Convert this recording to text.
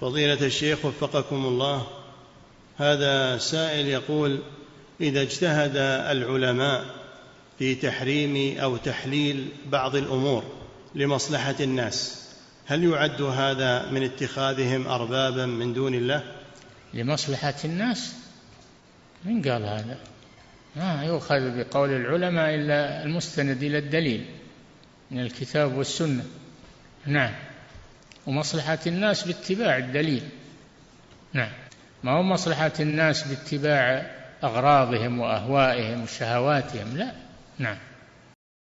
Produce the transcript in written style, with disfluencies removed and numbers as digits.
فضيلة الشيخ وفقكم الله، هذا سائل يقول: إذا اجتهد العلماء في تحريم أو تحليل بعض الأمور لمصلحة الناس، هل يعد هذا من اتخاذهم أربابا من دون الله؟ لمصلحة الناس؟ من قال هذا؟ ما يؤخذ بقول العلماء إلا المستند إلى الدليل من الكتاب والسنة. نعم، ومصلحة الناس باتباع الدليل. نعم، ما هو مصلحة الناس باتباع أغراضهم وأهوائهم وشهواتهم، لا. نعم.